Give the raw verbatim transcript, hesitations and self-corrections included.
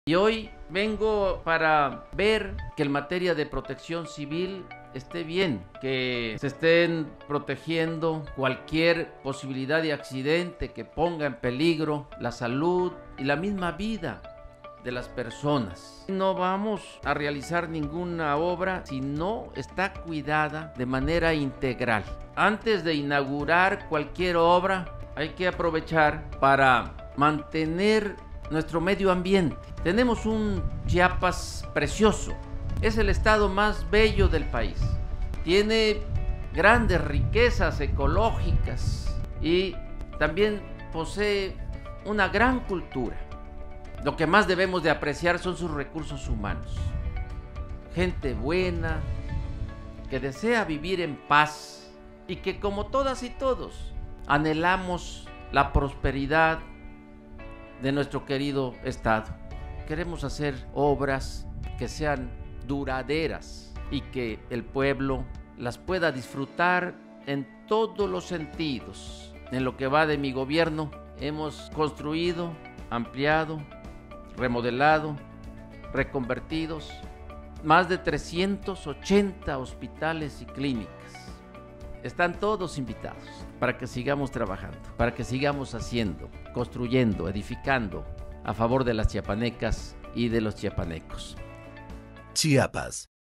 Y hoy vengo para ver que en materia de protección civil esté bien, que se estén protegiendo cualquier posibilidad de accidente que ponga en peligro la salud y la misma vida de las personas. No vamos a realizar ninguna obra si no está cuidada de manera integral. Antes de inaugurar cualquier obra, hay que aprovechar para mantener nuestro medio ambiente. Tenemos un Chiapas precioso. Es el estado más bello del país. Tiene grandes riquezas ecológicas y también posee una gran cultura. Lo que más debemos de apreciar son sus recursos humanos. Gente buena, que desea vivir en paz y que, como todas y todos, anhelamos la prosperidad de nuestro querido estado. Queremos hacer obras que sean duraderas y que el pueblo las pueda disfrutar en todos los sentidos. En lo que va de mi gobierno, hemos construido, ampliado, remodelado, reconvertidos más de trescientos ochenta hospitales y clínicas. Están todos invitados para que sigamos trabajando, para que sigamos haciendo, construyendo, edificando a favor de las chiapanecas y de los chiapanecos. Chiapas,